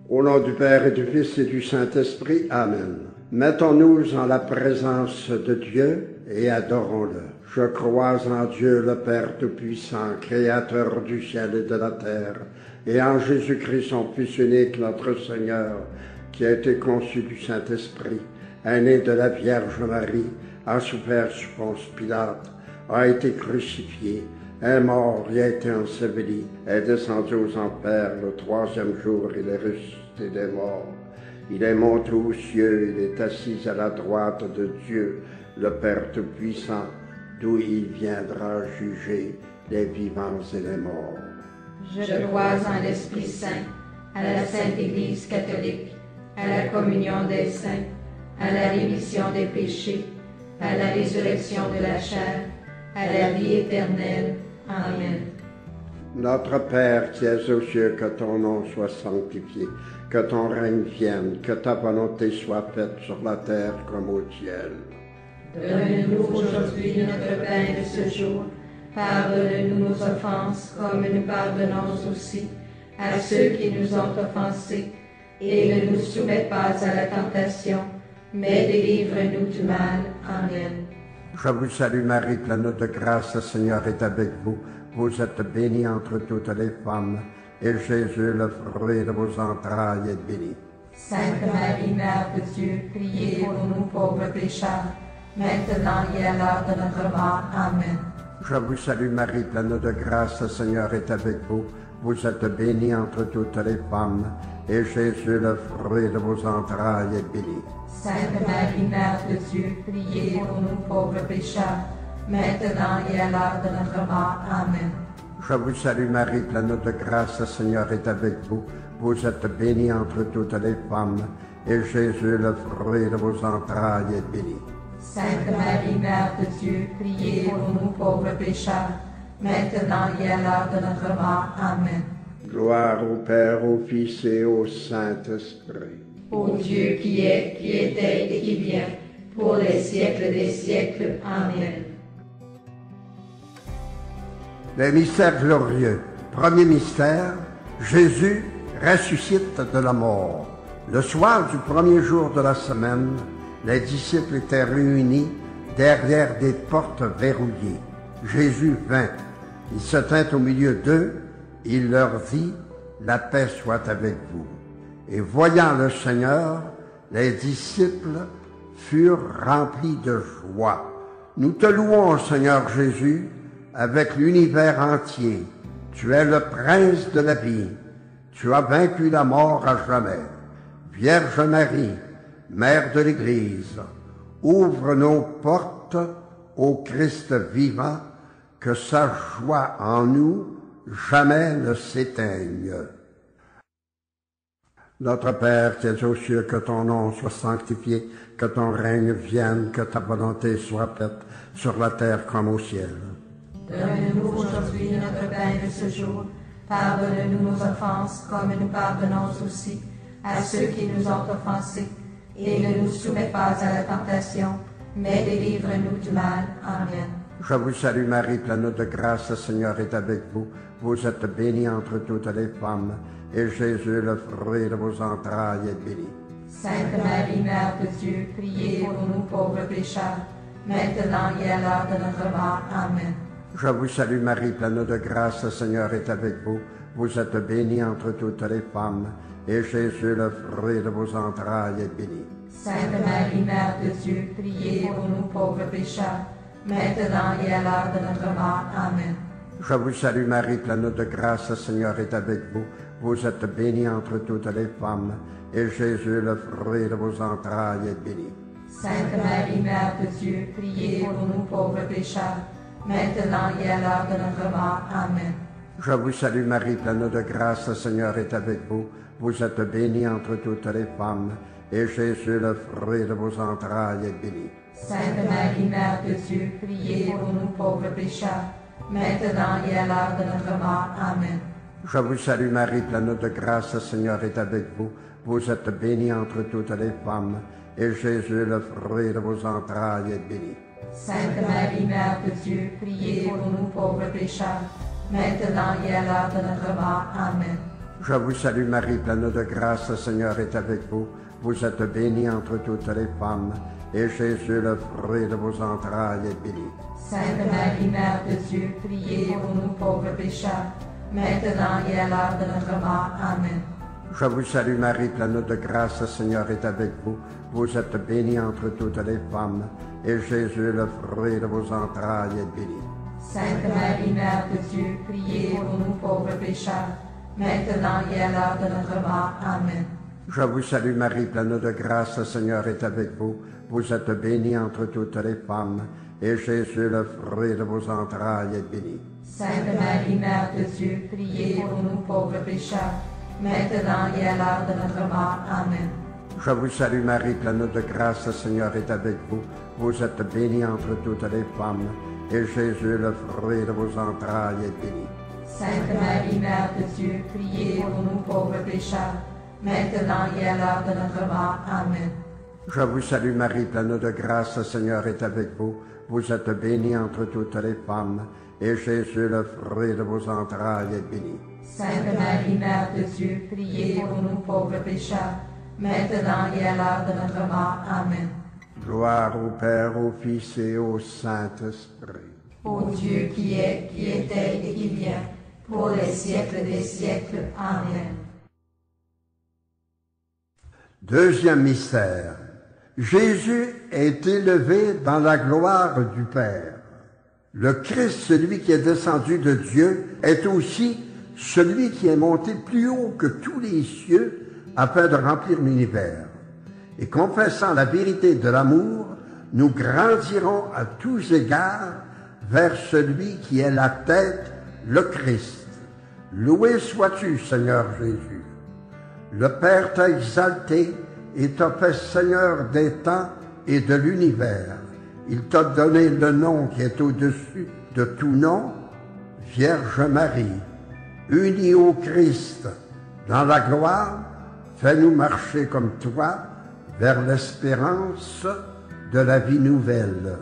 Au nom du Père et du Fils et du Saint-Esprit. Amen. Mettons-nous en la présence de Dieu et adorons-le. Je crois en Dieu le Père Tout-Puissant, Créateur du ciel et de la terre, et en Jésus-Christ, son Fils unique, notre Seigneur, qui a été conçu du Saint-Esprit, est né de la Vierge Marie, a souffert sous Ponce Pilate, a été crucifié, est mort, il a été enseveli, est descendu aux enfers, le troisième jour, il est ressuscité des morts. Il est monté aux cieux, il est assis à la droite de Dieu, le Père Tout-Puissant, d'où il viendra juger les vivants et les morts. Je crois en l'Esprit Saint, à la Sainte Église catholique, à la communion des saints, à la rémission des péchés, à la résurrection de la chair, à la vie éternelle. Amen. Notre Père qui es aux cieux, que ton nom soit sanctifié, que ton règne vienne, que ta volonté soit faite sur la terre comme au ciel. Donne-nous aujourd'hui notre pain de ce jour. Pardonne-nous nos offenses, comme nous pardonnons aussi à ceux qui nous ont offensés. Et ne nous soumets pas à la tentation, mais délivre-nous du mal. Amen. Je vous salue Marie, pleine de grâce, le Seigneur est avec vous. Vous êtes bénie entre toutes les femmes, et Jésus, le fruit de vos entrailles, est béni. Sainte Marie, Mère de Dieu, priez pour nous pauvres pécheurs, maintenant et à l'heure de notre mort. Amen. Je vous salue Marie, pleine de grâce, le Seigneur est avec vous. Vous êtes bénie entre toutes les femmes, et Jésus, le fruit de vos entrailles, est béni. Sainte Marie, Mère de Dieu, priez pour nous pauvres pécheurs, maintenant et à l'heure de notre mort. Amen. Je vous salue Marie, pleine de grâce, le Seigneur est avec vous. Vous êtes bénie entre toutes les femmes, et Jésus, le fruit de vos entrailles, est béni. Sainte Marie, Mère de Dieu, priez pour nous pauvres pécheurs, maintenant et à l'heure de notre mort. Amen. Gloire au Père, au Fils et au Saint-Esprit. Ô Dieu qui est, qui était et qui vient, pour les siècles des siècles. Amen. Les mystères glorieux. Premier mystère, Jésus ressuscite de la mort. Le soir du premier jour de la semaine, les disciples étaient réunis derrière des portes verrouillées. Jésus vint. Il se tint au milieu d'eux. Il leur dit, « La paix soit avec vous. » Et voyant le Seigneur, les disciples furent remplis de joie. Nous te louons, Seigneur Jésus, avec l'univers entier. Tu es le prince de la vie. Tu as vaincu la mort à jamais. Vierge Marie, Mère de l'Église, ouvre nos portes au Christ vivant, que sa joie en nous jamais ne s'éteigne. Notre Père qui es aux cieux, que ton nom soit sanctifié, que ton règne vienne, que ta volonté soit faite sur la terre comme au ciel. Donne-nous aujourd'hui notre pain de ce jour. Pardonne-nous nos offenses, comme nous pardonnons aussi à ceux qui nous ont offensés. Et ne nous soumets pas à la tentation, mais délivre-nous du mal. Amen. Je vous salue Marie, pleine de grâce, le Seigneur est avec vous. Vous êtes bénie entre toutes les femmes, et Jésus, le fruit de vos entrailles, est béni. Sainte Marie, Mère de Dieu, priez pour nous pauvres pécheurs, maintenant et à l'heure de notre mort. Amen. Je vous salue Marie, pleine de grâce, le Seigneur est avec vous. Vous êtes bénie entre toutes les femmes, et Jésus, le fruit de vos entrailles, est béni. Sainte Marie, Mère de Dieu, priez pour nous pauvres pécheurs, maintenant et à l'heure de notre mort. Amen. Je vous salue Marie, pleine de grâce, le Seigneur est avec vous. Vous êtes bénie entre toutes les femmes, et Jésus, le fruit de vos entrailles, est béni. Sainte Marie, Mère de Dieu, priez pour nous pauvres pécheurs, maintenant et à l'heure de notre mort. Amen. Je vous salue Marie, pleine de grâce, le Seigneur est avec vous. Vous êtes bénie entre toutes les femmes, et Jésus, le fruit de vos entrailles, est béni. Sainte Marie, Mère de Dieu, priez pour nous pauvres pécheurs, maintenant et à l'heure de notre mort. Amen. Je vous salue Marie, pleine de grâce, le Seigneur est avec vous. Vous êtes bénie entre toutes les femmes, et Jésus, le fruit de vos entrailles, est béni. Sainte Marie, Mère de Dieu, priez pour nous pauvres pécheurs, maintenant et à l'heure de notre mort. Amen. Je vous salue Marie, pleine de grâce, le Seigneur est avec vous. Vous êtes bénie entre toutes les femmes, et Jésus, le fruit de vos entrailles, est béni. Sainte Marie, Mère de Dieu, priez pour nous pauvres pécheurs, maintenant et à l'heure de notre mort. Amen. Je vous salue Marie, pleine de grâce, le Seigneur est avec vous. Vous êtes bénie entre toutes les femmes, et Jésus, le fruit de vos entrailles, est béni. Sainte Marie, Mère de Dieu, priez pour nous pauvres pécheurs, maintenant et à l'heure de notre mort. Amen. Je vous salue Marie, pleine de grâce, le Seigneur est avec vous. Vous êtes bénie entre toutes les femmes, et Jésus, le fruit de vos entrailles, est béni. Sainte Marie, Mère de Dieu, priez pour nous pauvres pécheurs, maintenant et à l'heure de notre mort. Amen. Je vous salue Marie, pleine de grâce, le Seigneur est avec vous. Vous êtes bénie entre toutes les femmes, et Jésus, le fruit de vos entrailles, est béni. Sainte Marie, Mère de Dieu, priez pour nous pauvres pécheurs, maintenant et à l'heure de notre mort. Amen. Je vous salue Marie, pleine de grâce, le Seigneur est avec vous. Vous êtes bénie entre toutes les femmes, et Jésus, le fruit de vos entrailles, est béni. Sainte Marie, Mère de Dieu, priez pour nous pauvres pécheurs, maintenant et à l'heure de notre mort. Amen. Gloire au Père, au Fils et au Saint-Esprit. Ô Dieu qui est, qui était et qui vient, pour les siècles des siècles. Amen. Deuxième mystère. Jésus est élevé dans la gloire du Père. Le Christ, celui qui est descendu de Dieu, est aussi celui qui est monté plus haut que tous les cieux afin de remplir l'univers. Et confessant la vérité de l'amour, nous grandirons à tous égards vers celui qui est la tête, le Christ. Loué sois-tu, Seigneur Jésus. Le Père t'a exalté et t'a fait Seigneur des temps et de l'univers. Il t'a donné le nom qui est au-dessus de tout nom, Vierge Marie. Unie au Christ dans la gloire, fais-nous marcher comme toi vers l'espérance de la vie nouvelle.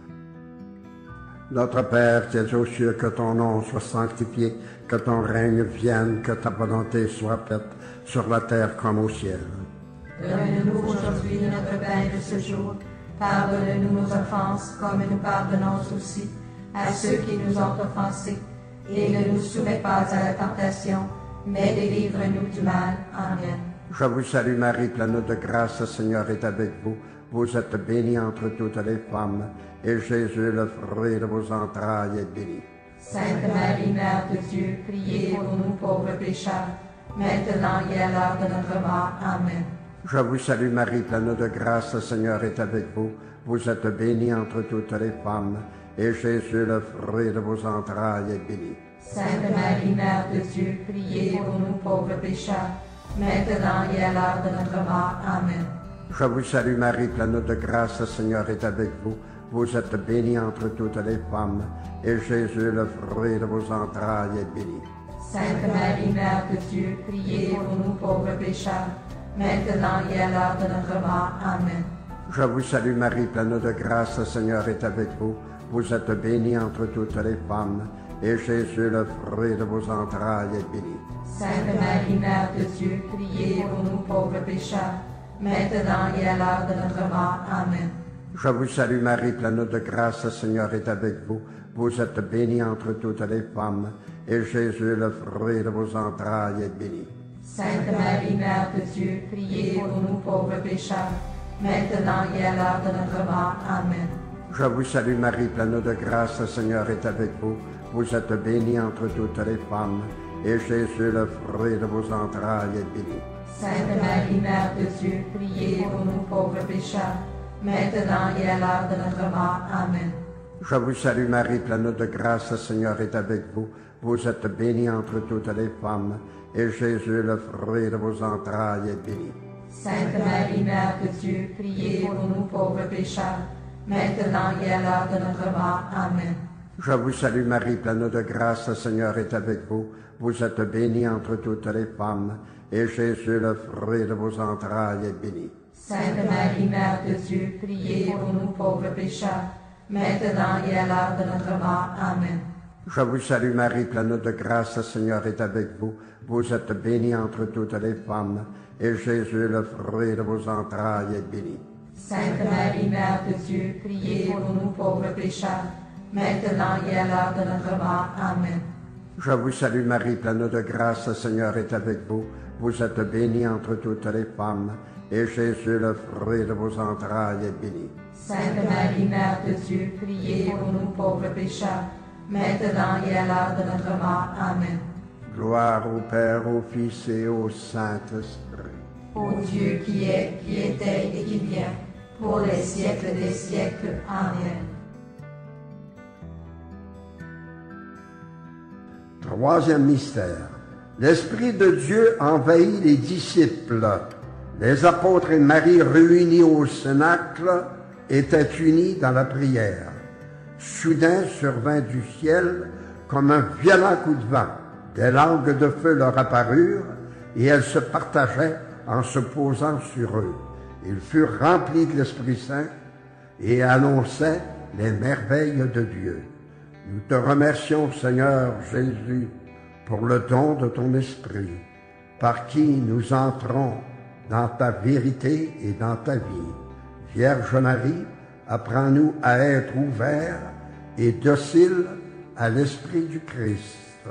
Notre Père qui es aux cieux, que ton nom soit sanctifié, que ton règne vienne, que ta volonté soit faite sur la terre comme au ciel. Donne-nous aujourd'hui notre pain de ce jour. Pardonne-nous nos offenses, comme nous pardonnons aussi à ceux qui nous ont offensés. Et ne nous soumets pas à la tentation, mais délivre-nous du mal. Amen. Je vous salue Marie, pleine de grâce, le Seigneur est avec vous. Vous êtes bénie entre toutes les femmes, et Jésus, le fruit de vos entrailles, est béni. Sainte Marie, Mère de Dieu, priez pour nous pauvres pécheurs, maintenant et à l'heure de notre mort. Amen. Je vous salue Marie, pleine de grâce, le Seigneur est avec vous. Vous êtes bénie entre toutes les femmes, et Jésus, le fruit de vos entrailles, est béni. Sainte Marie, Mère de Dieu, priez pour nous pauvres pécheurs, maintenant et à l'heure de notre mort. Amen. Je vous salue Marie, pleine de grâce, le Seigneur est avec vous. Vous êtes bénie entre toutes les femmes, et Jésus, le fruit de vos entrailles, est béni. Sainte Marie, Mère de Dieu, priez pour nous pauvres pécheurs, maintenant et à l'heure de notre mort. Amen. Je vous salue Marie, pleine de grâce, le Seigneur est avec vous. Vous êtes bénie entre toutes les femmes, et Jésus, le fruit de vos entrailles, est béni. Sainte Marie, Mère de Dieu, priez pour nous pauvres pécheurs, maintenant et à l'heure de notre mort. Amen. Je vous salue Marie, pleine de grâce, le Seigneur est avec vous. Vous êtes bénie entre toutes les femmes, et Jésus, le fruit de vos entrailles, est béni. Sainte Marie, Mère de Dieu, priez pour nous pauvres pécheurs, maintenant et à l'heure de notre mort. Amen. Je vous salue Marie, pleine de grâce, le Seigneur est avec vous. Vous êtes bénie entre toutes les femmes, et Jésus, le fruit de vos entrailles, est béni. Sainte Marie, Mère de Dieu, priez pour nous pauvres pécheurs, maintenant et à l'heure de notre mort. Amen. Je vous salue Marie, pleine de grâce, le Seigneur est avec vous. Vous êtes bénie entre toutes les femmes, et Jésus, le fruit de vos entrailles, est béni. Sainte Marie, Mère de Dieu, priez pour nous pauvres pécheurs, maintenant et à l'heure de notre mort. Amen. Je vous salue Marie, pleine de grâce, le Seigneur est avec vous. Vous êtes bénie entre toutes les femmes, et Jésus, le fruit de vos entrailles, est béni. Sainte Marie, Mère de Dieu, priez pour nous pauvres pécheurs, maintenant et à l'heure de notre mort. Amen. Je vous salue Marie, pleine de grâce, le Seigneur est avec vous. Vous êtes bénie entre toutes les femmes, et Jésus, le fruit de vos entrailles, est béni. Sainte Marie, Mère de Dieu, priez pour nous pauvres pécheurs, maintenant et à l'heure de notre mort. Amen. Je vous salue Marie, pleine de grâce, le Seigneur est avec vous. Vous êtes bénie entre toutes les femmes, et Jésus, le fruit de vos entrailles, est béni. Sainte Marie, Mère de Dieu, priez pour nous pauvres pécheurs, maintenant et à l'heure de notre mort. Amen. Gloire au Père, au Fils et au Saint-Esprit. Ô Dieu qui est, qui était et qui vient, pour les siècles des siècles. Amen. Troisième mystère. L'Esprit de Dieu envahit les disciples. Les apôtres et Marie réunis au Cénacle étaient unis dans la prière. Soudain survint du ciel comme un violent coup de vent. Des langues de feu leur apparurent et elles se partageaient en se posant sur eux. Ils furent remplis de l'Esprit Saint et annonçaient les merveilles de Dieu. Nous te remercions, Seigneur Jésus, pour le don de ton Esprit, par qui nous entrons dans ta vérité et dans ta vie. Vierge Marie, apprends-nous à être ouverts et dociles à l'Esprit du Christ.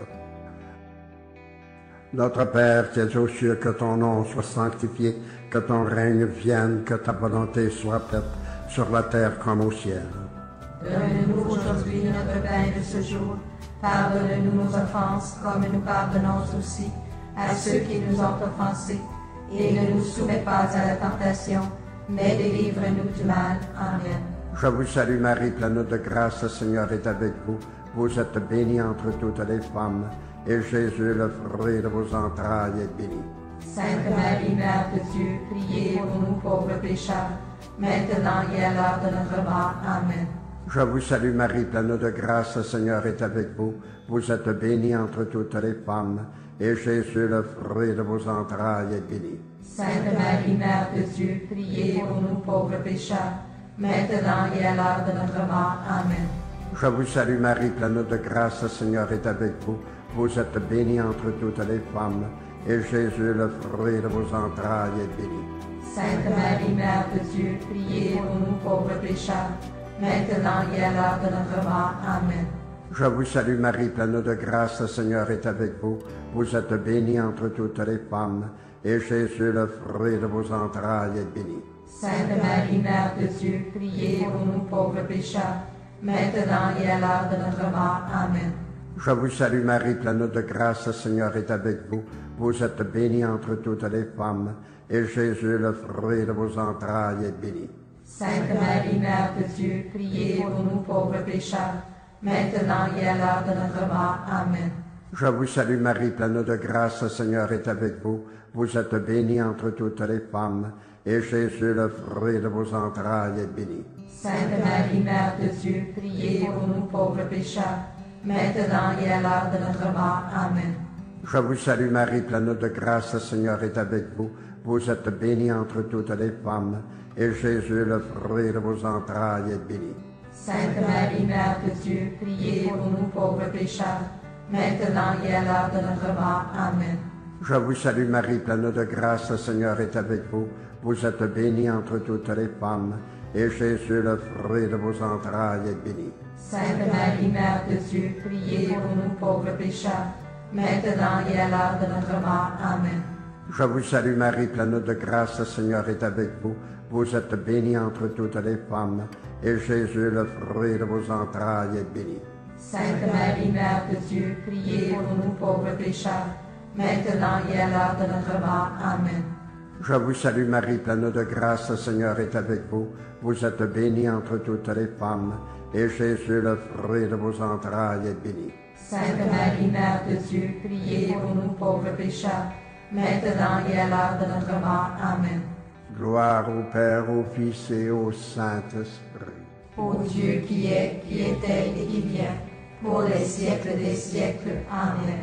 Notre Père qui es aux cieux, que ton nom soit sanctifié, que ton règne vienne, que ta volonté soit faite sur la terre comme au ciel. Donne-nous aujourd'hui notre pain de ce jour. Pardonne-nous nos offenses, comme nous pardonnons aussi à ceux qui nous ont offensés. Et ne nous soumets pas à la tentation, mais délivre-nous du mal. Amen. Je vous salue Marie, pleine de grâce, le Seigneur est avec vous. Vous êtes bénie entre toutes les femmes, et Jésus, le fruit de vos entrailles, est béni. Sainte Marie, Mère de Dieu, priez pour nous pauvres pécheurs, maintenant et à l'heure de notre mort. Amen. Je vous salue Marie, pleine de grâce, le Seigneur est avec vous. Vous êtes bénie entre toutes les femmes, et Jésus, le fruit de vos entrailles, est béni. Sainte Marie, Mère de Dieu, priez pour nous pauvres pécheurs, maintenant et à l'heure de notre mort. Amen. Je vous salue Marie, pleine de grâce, le Seigneur est avec vous. Vous êtes bénie entre toutes les femmes, et Jésus, le fruit de vos entrailles, est béni. Sainte Marie, Mère de Dieu, priez pour nous pauvres pécheurs, maintenant et à l'heure de notre mort. Amen. Je vous salue Marie, pleine de grâce, le Seigneur est avec vous. Vous êtes bénie entre toutes les femmes, et Jésus, le fruit de vos entrailles, est béni. Sainte Marie, Mère de Dieu, priez pour nous pauvres pécheurs, maintenant et à l'heure de notre mort. Amen. Je vous salue Marie, pleine de grâce, le Seigneur est avec vous. Vous êtes bénie entre toutes les femmes, et Jésus, le fruit de vos entrailles, est béni. Sainte Marie, Mère de Dieu, priez pour nous pauvres pécheurs, maintenant et à l'heure de notre mort. Amen. Je vous salue Marie, pleine de grâce, le Seigneur est avec vous. Vous êtes bénie entre toutes les femmes, et Jésus, le fruit de vos entrailles, est béni. Sainte Marie, Mère de Dieu, priez pour nous pauvres pécheurs, maintenant et à l'heure de notre mort. Amen. Je vous salue Marie, pleine de grâce, le Seigneur est avec vous. Vous êtes bénie entre toutes les femmes, et Jésus, le fruit de vos entrailles, est béni. Sainte Marie, Mère de Dieu, priez pour nous pauvres pécheurs, maintenant et à l'heure de notre mort. Amen. Je vous salue Marie, pleine de grâce, le Seigneur est avec vous. Vous êtes bénie entre toutes les femmes, et Jésus, le fruit de vos entrailles, est béni. Sainte Marie, Mère de Dieu, priez pour nous pauvres pécheurs, maintenant et à l'heure de notre mort. Amen. Je vous salue Marie, pleine de grâce, le Seigneur est avec vous. Vous êtes bénie entre toutes les femmes, et Jésus, le fruit de vos entrailles, est béni. Sainte Marie, Mère de Dieu, priez pour nous pauvres pécheurs, maintenant et à l'heure de notre mort. Amen. Je vous salue Marie, pleine de grâce, le Seigneur est avec vous. Vous êtes bénie entre toutes les femmes, et Jésus, le fruit de vos entrailles, est béni. Sainte Marie, Mère de Dieu, priez pour nous pauvres pécheurs, maintenant et à l'heure de notre mort. Amen. Gloire au Père, au Fils et au Saint-Esprit. Ô Dieu qui est, qui était et qui vient, pour les siècles des siècles. Amen.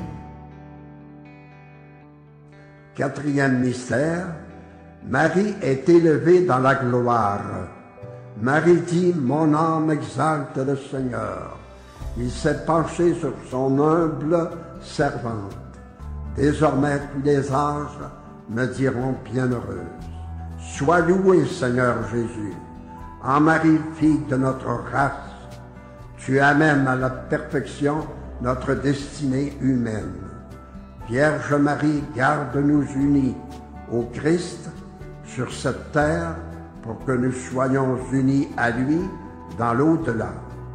Quatrième mystère, Marie est élevée dans la gloire. Marie dit, mon âme exalte le Seigneur, il s'est penché sur son humble servante. Désormais, tous les anges me diront bienheureuse. Sois loué, Seigneur Jésus. En Marie, fille de notre race, tu amènes à la perfection notre destinée humaine. Vierge Marie, garde-nous unis au Christ sur cette terre pour que nous soyons unis à lui dans l'au-delà.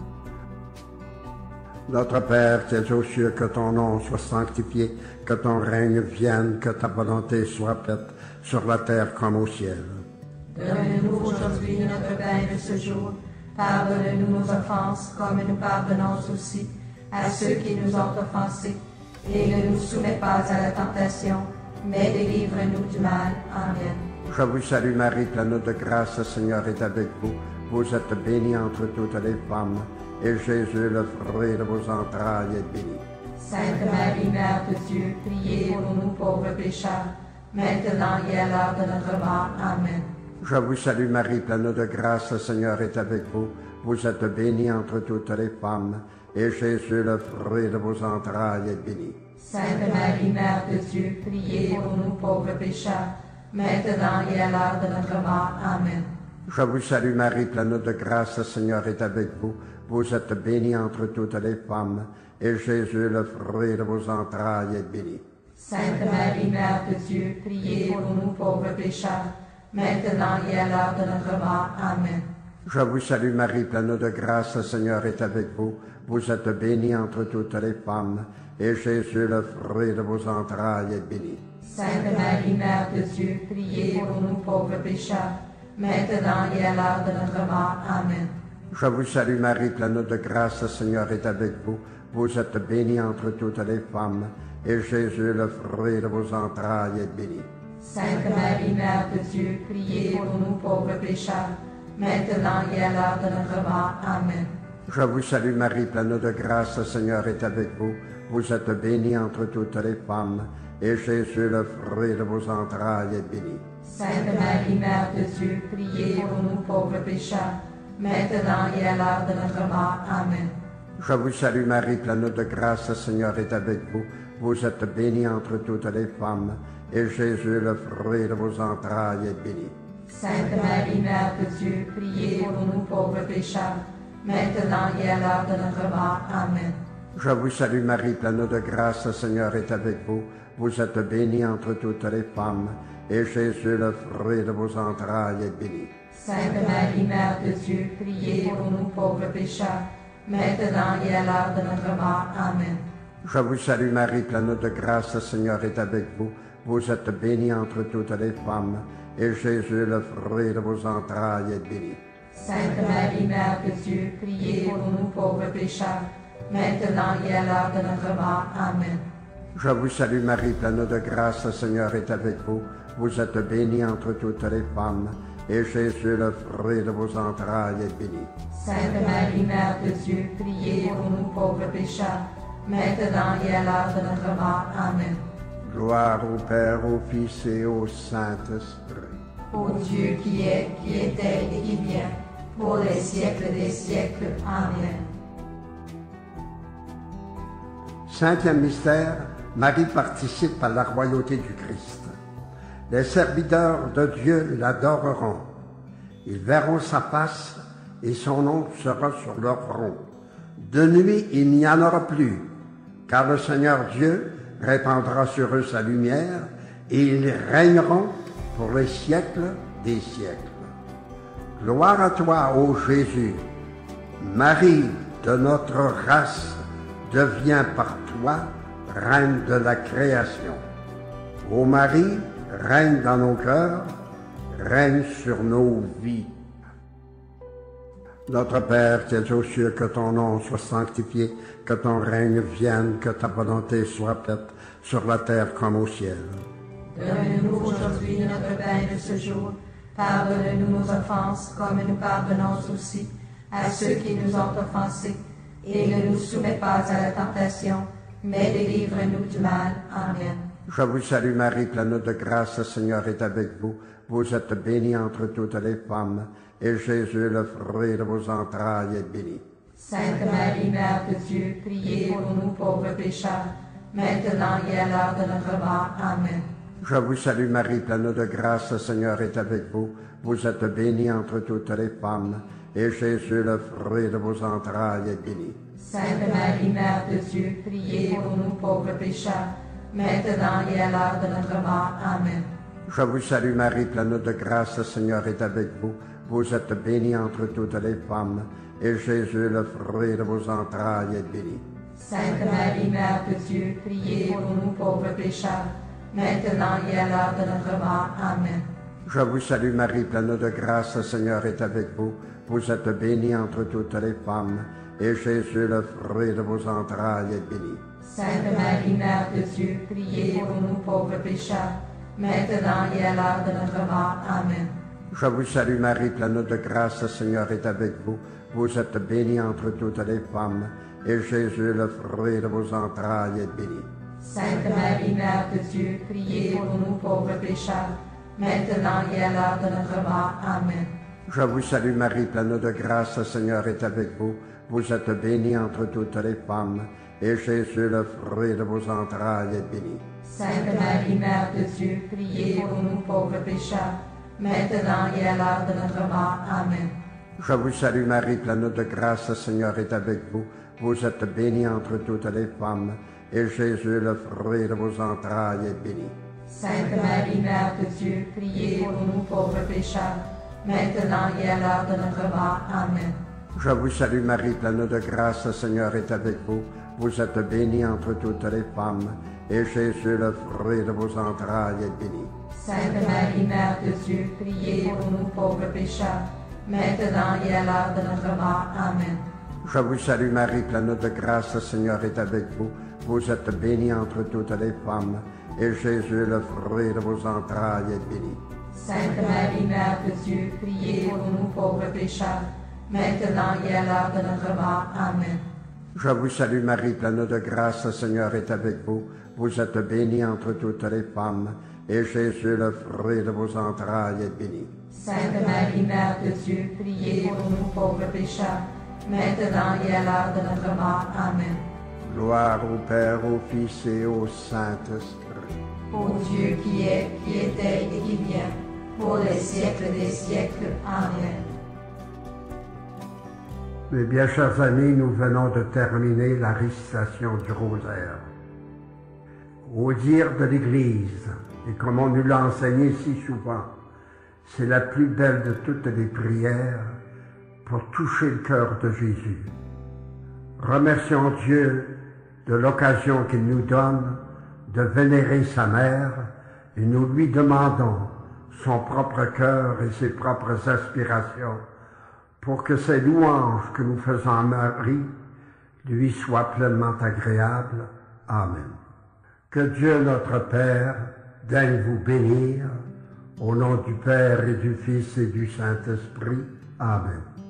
Notre Père qui es aux cieux, que ton nom soit sanctifié, que ton règne vienne, que ta volonté soit faite sur la terre comme au ciel. Donne-nous aujourd'hui notre pain de ce jour. Pardonne-nous nos offenses, comme nous pardonnons aussi à ceux qui nous ont offensés. Et ne nous soumets pas à la tentation, mais délivre-nous du mal. Amen. Je vous salue Marie, pleine de grâce, le Seigneur est avec vous. Vous êtes bénie entre toutes les femmes, et Jésus, le fruit de vos entrailles, est béni. Sainte Marie, Mère de Dieu, priez pour nous pauvres pécheurs, maintenant et à l'heure de notre mort. Amen. Je vous salue Marie, pleine de grâce, le Seigneur est avec vous. Vous êtes bénie entre toutes les femmes, et Jésus, le fruit de vos entrailles, est béni. Sainte Marie, Mère de Dieu, priez pour nous pauvres pécheurs, maintenant et à l'heure de notre mort. Amen. Je vous salue Marie, pleine de grâce, le Seigneur est avec vous. Vous êtes bénie entre toutes les femmes, et Jésus, le fruit de vos entrailles, est béni. Sainte Marie, Mère de Dieu, priez pour nous pauvres pécheurs, maintenant et à l'heure de notre mort. Amen. Je vous salue Marie, pleine de grâce, le Seigneur est avec vous. Vous êtes bénie entre toutes les femmes, et Jésus, le fruit de vos entrailles, est béni. Sainte Marie, Mère de Dieu, priez pour nous pauvres pécheurs, maintenant et à l'heure de notre mort. Amen. Je vous salue Marie, pleine de grâce, le Seigneur est avec vous. Vous êtes bénie entre toutes les femmes, et Jésus, le fruit de vos entrailles, est béni. Sainte Marie, Mère de Dieu, priez pour nous pauvres pécheurs, maintenant et à l'heure de notre mort. Amen. Je vous salue Marie, pleine de grâce, le Seigneur est avec vous. Vous êtes bénie entre toutes les femmes, et Jésus, le fruit de vos entrailles, est béni. Sainte Marie, Mère de Dieu, priez pour nous pauvres pécheurs, maintenant et à l'heure de notre mort. Amen. Je vous salue Marie, pleine de grâce, le Seigneur est avec vous. Vous êtes bénie entre toutes les femmes, et Jésus, le fruit de vos entrailles, est béni. Sainte Marie, Mère de Dieu, priez pour nous pauvres pécheurs, maintenant et à l'heure de notre mort. Amen. Je vous salue Marie, pleine de grâce, le Seigneur est avec vous. Vous êtes bénie entre toutes les femmes, et Jésus, le fruit de vos entrailles, est béni. Sainte Marie, Mère de Dieu, priez pour nous pauvres pécheurs, maintenant et à l'heure de notre mort. Amen. Je vous salue Marie, pleine de grâce, le Seigneur est avec vous. Vous êtes bénie entre toutes les femmes, et Jésus, le fruit de vos entrailles, est béni. Sainte Marie, Mère de Dieu, priez pour nous pauvres pécheurs, maintenant et à l'heure de notre mort. Amen. Je vous salue Marie, pleine de grâce, le Seigneur est avec vous. Vous êtes bénie entre toutes les femmes, et Jésus, le fruit de vos entrailles, est béni. Sainte Marie, Mère de Dieu, priez pour nous pauvres pécheurs, maintenant et à l'heure de notre mort. Amen. Gloire au Père, au Fils et au Saint-Esprit. Ô Dieu qui est, qui était et qui vient, pour les siècles des siècles. Amen. Cinquième mystère, Marie participe à la royauté du Christ. Les serviteurs de Dieu l'adoreront. Ils verront sa face et son nom sera sur leur front. De nuit, il n'y en aura plus, car le Seigneur Dieu répandra sur eux sa lumière et ils régneront pour les siècles des siècles. Gloire à toi, ô Jésus. Marie de notre race devient par toi reine de la création. Ô Marie, règne dans nos cœurs, règne sur nos vies. Notre Père qui es aux cieux, que ton nom soit sanctifié, que ton règne vienne, que ta volonté soit faite sur la terre comme au ciel. Donne-nous aujourd'hui notre pain de ce jour. Pardonne-nous nos offenses, comme nous pardonnons aussi à ceux qui nous ont offensés. Et ne nous soumets pas à la tentation, mais délivre-nous du mal. Amen. Je vous salue Marie, pleine de grâce, le Seigneur est avec vous. Vous êtes bénie entre toutes les femmes, et Jésus, le fruit de vos entrailles, est béni. Sainte Marie, Mère de Dieu, priez pour nous pauvres pécheurs, maintenant et à l'heure de notre mort. Amen. Je vous salue Marie, pleine de grâce, le Seigneur est avec vous. Vous êtes bénie entre toutes les femmes, et Jésus, le fruit de vos entrailles, est béni. Sainte Marie, Mère de Dieu, priez pour nous pauvres pécheurs, maintenant et à l'heure de notre mort. Amen. Je vous salue Marie, pleine de grâce, le Seigneur est avec vous. Vous êtes bénie entre toutes les femmes, et Jésus, le fruit de vos entrailles, est béni. Sainte Marie, Mère de Dieu, priez pour nous pauvres pécheurs, maintenant et à l'heure de notre mort. Amen. Je vous salue Marie, pleine de grâce, le Seigneur est avec vous. Vous êtes bénie entre toutes les femmes, et Jésus, le fruit de vos entrailles, est béni. Sainte Marie, Mère de Dieu, priez pour nous pauvres pécheurs, maintenant et à l'heure de notre mort. Amen. Je vous salue Marie, pleine de grâce, le Seigneur est avec vous. Vous êtes bénie entre toutes les femmes, et Jésus, le fruit de vos entrailles, est béni. Sainte Marie, Mère de Dieu, priez pour nous pauvres pécheurs, maintenant et à l'heure de notre mort. Amen. Je vous salue Marie, pleine de grâce, le Seigneur est avec vous. Vous êtes bénie entre toutes les femmes, et Jésus, le fruit de vos entrailles, est béni. Sainte Marie, Mère de Dieu, priez pour nous pauvres pécheurs, maintenant et à l'heure de notre mort. Amen. Je vous salue Marie, pleine de grâce, le Seigneur est avec vous. Vous êtes bénie entre toutes les femmes, et Jésus, le fruit de vos entrailles, est béni. Sainte Marie, Mère de Dieu, priez pour nous pauvres pécheurs, maintenant et à l'heure de notre mort. Amen. Je vous salue Marie, pleine de grâce, le Seigneur est avec vous. Vous êtes bénie entre toutes les femmes, et Jésus, le fruit de vos entrailles, est béni. Sainte Marie, Mère de Dieu, priez pour nous pauvres pécheurs, maintenant et à l'heure de notre mort. Amen. Je vous salue Marie, pleine de grâce, le Seigneur est avec vous. Vous êtes bénie entre toutes les femmes, et Jésus, le fruit de vos entrailles, est béni. Sainte Marie, Mère de Dieu, priez pour nous pauvres pécheurs, maintenant et à l'heure de notre mort. Amen. Je vous salue Marie, pleine de grâce, le Seigneur est avec vous. Vous êtes bénie entre toutes les femmes, et Jésus, le fruit de vos entrailles, est béni. Sainte Marie, Mère de Dieu, priez pour nous pauvres pécheurs, maintenant et à l'heure de notre mort. Amen. Gloire au Père, au Fils et au Saint-Esprit. Ô Dieu qui est, qui était et qui vient, pour les siècles des siècles. Amen. Mes bien chers amis, nous venons de terminer la récitation du rosaire. Au dire de l'Église, et comme on nous l'a enseigné si souvent, c'est la plus belle de toutes les prières pour toucher le cœur de Jésus. Remercions Dieu de l'occasion qu'il nous donne de vénérer sa mère et nous lui demandons son propre cœur et ses propres aspirations pour que ces louanges que nous faisons à Marie lui soient pleinement agréables. Amen. Que Dieu notre Père daigne vous bénir, au nom du Père et du Fils et du Saint-Esprit. Amen.